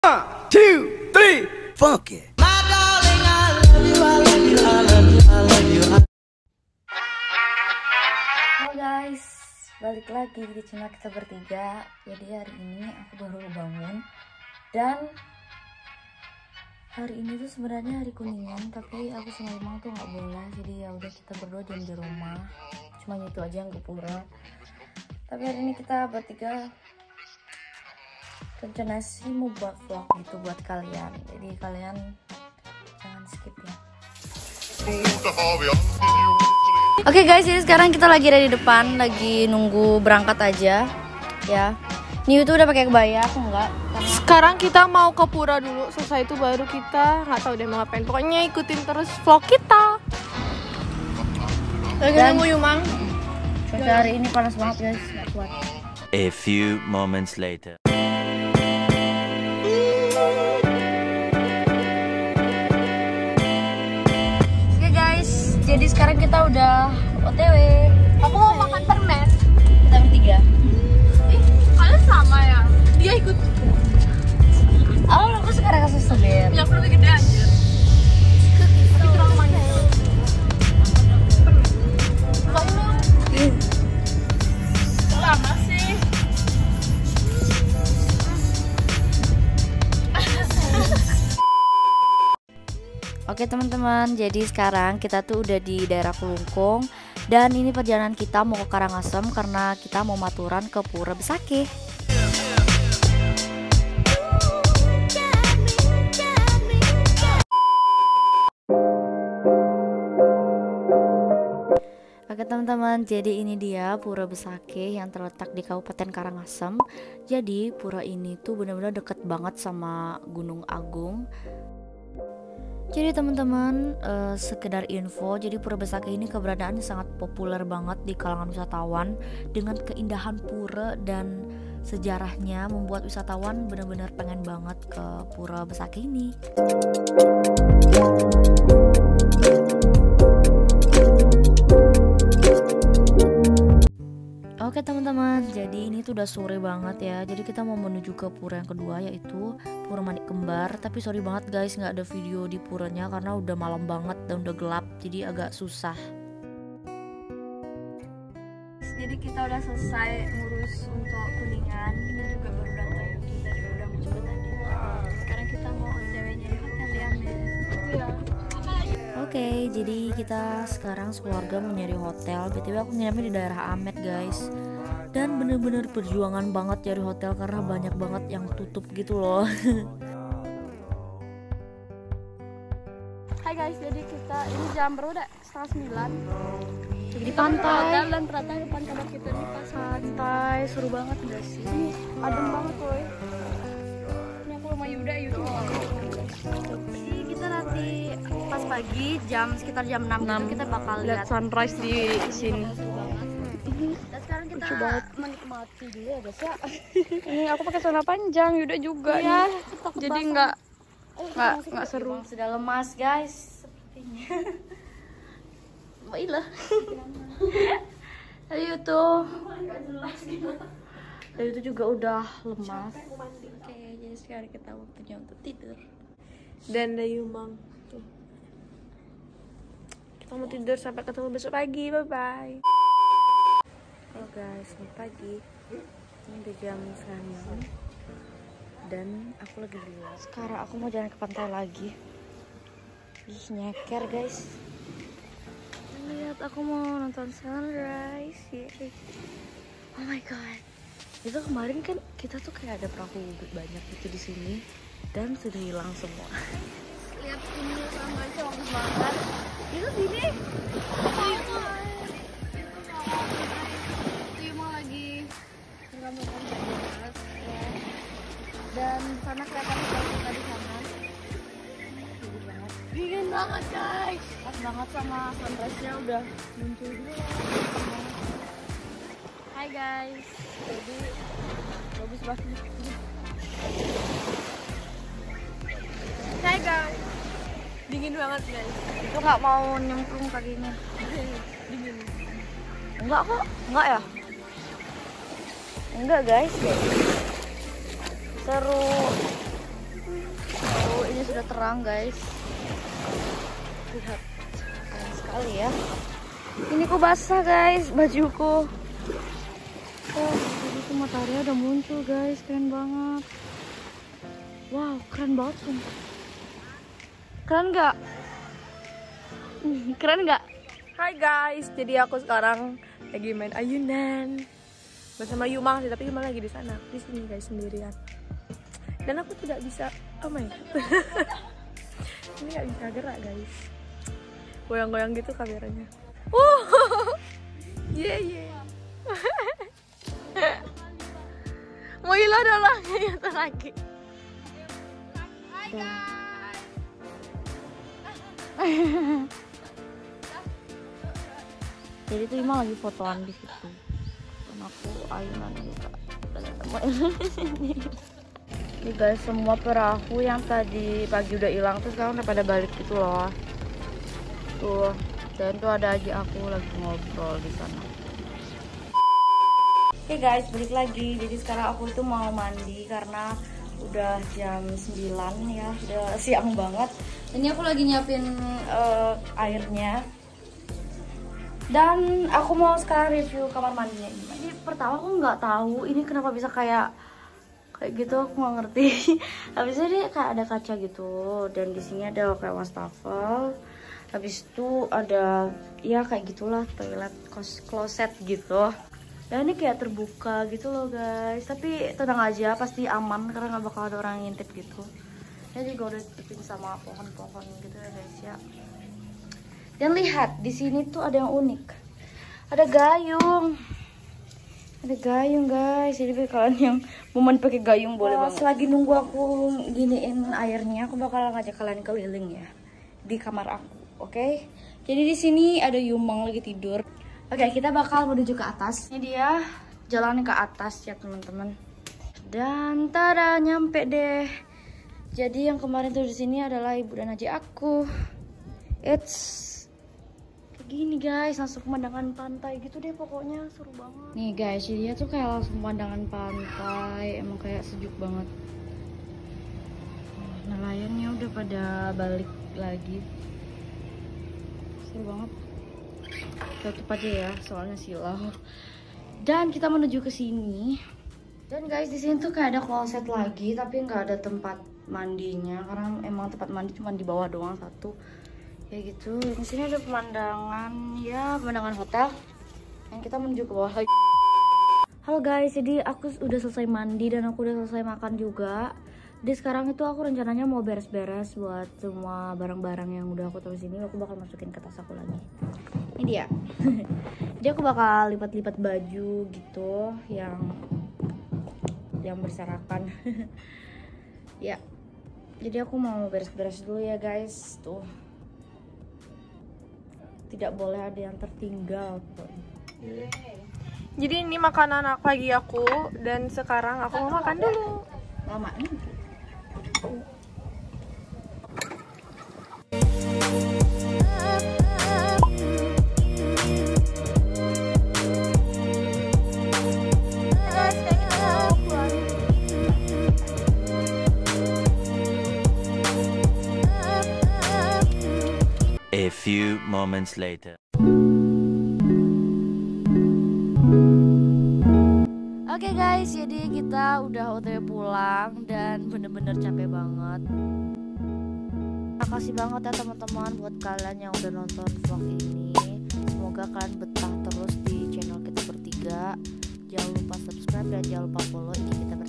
1, 2, 3, funky. Halo guys, balik lagi di channel kita bertiga. Jadi hari ini aku baru bangun dan hari ini tuh sebenarnya hari Kuningan, tapi aku sama Imang tuh nggak boleh. Jadi ya udah kita berdua diam di rumah. Cuma itu aja yang ke pura. Tapi hari ini kita bertiga rencana sih mau buat vlog gitu buat kalian. Jadi kalian jangan skip ya. Oke guys, jadi sekarang kita lagi ada di depan, lagi nunggu berangkat aja ya. Niu tuh udah pakai kebaya, aku enggak. Sekarang kita mau ke pura dulu, selesai itu baru kita nggak tahu deh mau ngapain. Pokoknya ikutin terus vlog kita. Lagi nunggu Yumang. Cuaca hari ini panas banget guys, nggak kuat. A few moments later. Oke guys, jadi sekarang kita udah OTW. Aku mau makan permen. Kita bertiga. Kalian sama ya? Dia ikut. Oh, aku sekarang kasih sebir. Yang perlu gede aja. Itu orang manis. Lama sih. Oke teman-teman, jadi sekarang kita tuh udah di daerah Kelungkung dan ini perjalanan kita mau ke Karangasem karena kita mau maturan ke Pura Besakih. Oke teman-teman, jadi ini dia Pura Besakih yang terletak di Kabupaten Karangasem. Jadi pura ini tuh benar-benar deket banget sama Gunung Agung. Jadi teman-teman, sekedar info, jadi Pura Besakih ini keberadaannya sangat populer banget di kalangan wisatawan dengan keindahan pura dan sejarahnya membuat wisatawan benar-benar pengen banget ke Pura Besakih ini. Oke teman-teman, jadi ini tuh udah sore banget ya. Jadi kita mau menuju ke pura yang kedua, yaitu Pura Manik Kembar. Tapi sorry banget guys, nggak ada video di puranya karena udah malam banget dan udah gelap, jadi agak susah. Jadi kita udah selesai ngurus untuk Kuningan. Ini juga baru datang dari udah cepet tadi. Sekarang kita mau OTW nyari hotel ya, Mel. Iya. Oke, jadi kita sekarang sekeluarga mau nyari hotel. BTW aku nginepnya di daerah Amet guys. Dan bener-bener perjuangan banget cari hotel karena banyak banget yang tutup gitu loh. Hai guys, jadi kita ini jam berapa udah? 8:30. Di pantai Dan ternyata depan kamar kita nih pas Santai, seru banget gak sih? adem banget woy. Ini aku sama Yuda, Yuda. Jadi kita nanti pas pagi sekitar jam 6 gitu kita bakal lihat Lihat sunrise di sini. Dan sekarang kita Lucu banget. menikmati dulu ya guys ya. Ini aku pakai celana panjang, Yuda juga Iya, nih. takut Jadi basah. nggak seru. Emang sudah lemas guys sepertinya. Mbak Ila. Ayo tuh. Ayo itu juga udah lemas. Oke, jadi sekarang kita waktunya untuk tidur. Dan ada Yumang tuh. Kita mau tidur sampai ketemu besok pagi. Bye bye. Halo guys, selamat pagi. Ini udah jam 9 dan aku lagi di luar. Sekarang aku mau jalan ke pantai lagi. Ih, nyeker guys. Lihat, aku mau nonton sunrise. Yeay. Oh my god. Itu kemarin kan kita tuh kayak ada perahu banyak gitu di sini dan sudah hilang semua. Lihat ini sunrise bagus banget. Itu sini. Dan sana kelihatan kita di sana. Dingin banget guys. Pas banget sama sunrise-nya udah muncul dulu. Hai guys. Jadi bagus banget. Hai guys. Dingin banget guys. Itu nggak mau nyemplung kakinya. Dingin. Enggak kok, enggak ya? Enggak guys. Seru. terang guys. Lihat, keren sekali ya. Ini kok basah guys bajuku. Oh, jadi itu matahari udah muncul guys, keren banget. Wow, keren banget sumpah. Keren nggak? Keren nggak? Hai guys, jadi aku sekarang lagi main ayunan bersama Yuma sih, tapi Yuma lagi di sana, di sini guys sendirian. Dan aku tidak bisa, oh my ini nggak bisa gerak guys, goyang-goyang gitu kameranya. Yeah. Mau hilang adalah nyata lagi. Hai guys. Jadi tuh Ima lagi fotoan di situ. Dan aku ayunan juga. Ini guys, semua perahu yang tadi pagi udah hilang tuh sekarang udah pada balik gitu loh. Tuh, dan tuh ada aja aku lagi ngobrol di sana. Oke guys, balik lagi. Jadi sekarang aku itu mau mandi karena udah jam 9 ya, udah siang banget. Ini aku lagi nyiapin airnya. Dan aku mau sekarang review kamar mandinya ini. Jadi pertama aku nggak tahu ini kenapa bisa kayak gitu, aku nggak ngerti. Habisnya dia kayak ada kaca gitu, dan di sini ada kayak wastafel. Habis itu ada ya kayak gitulah toilet closet gitu. Dan ini kayak terbuka gitu loh guys. Tapi tenang aja, pasti aman karena nggak bakal ada orang yang ngintip gitu. Ini juga udah ditutupin sama pohon-pohon gitu ya guys ya. Dan lihat di sini tuh ada yang unik. Ada gayung. Ada gayung guys. Jadi kalian yang mau main pakai gayung boleh banget. Selagi nunggu aku giniin airnya, aku bakal ngajak kalian keliling ya di kamar aku. Oke. Jadi di sini ada Yumang lagi tidur. Oke, kita bakal menuju ke atas. Ini dia jalan ke atas ya teman-teman. Dan tada, nyampe deh. Jadi yang kemarin tuh di sini adalah ibu dan adik aku. It's gini guys, langsung pemandangan pantai gitu deh, pokoknya seru banget. Nih guys, jadi dia tuh kayak langsung pemandangan pantai, emang kayak sejuk banget. Nelayannya udah pada balik lagi, seru banget. Tutup aja ya, soalnya silau. Dan kita menuju ke sini. Dan guys, di sini tuh kayak ada kloset lagi, tapi nggak ada tempat mandinya karena emang tempat mandi cuma di bawah doang satu. Ya gitu. Di sini ada pemandangan ya, pemandangan hotel. Dan kita menuju ke bawah lagi. Halo guys, jadi aku udah selesai mandi dan aku udah selesai makan juga. Jadi sekarang itu aku rencananya mau beres-beres buat semua barang-barang yang udah aku taruh sini. Aku bakal masukin ke tas aku lagi. Ini dia. Jadi aku bakal lipat-lipat baju gitu yang berserakan. Ya. Jadi aku mau beres-beres dulu ya guys. Tuh. Tidak boleh ada yang tertinggal pokoknya. Jadi ini makanan pagi aku, dan sekarang aku mau makan dulu. Lama nih. A few moments later. Oke guys, jadi kita udah OTW pulang dan bener-bener capek banget. Makasih banget ya teman-teman buat kalian yang udah nonton vlog ini. Semoga kalian betah terus di channel kita bertiga. Jangan lupa subscribe dan jangan lupa follow IG kita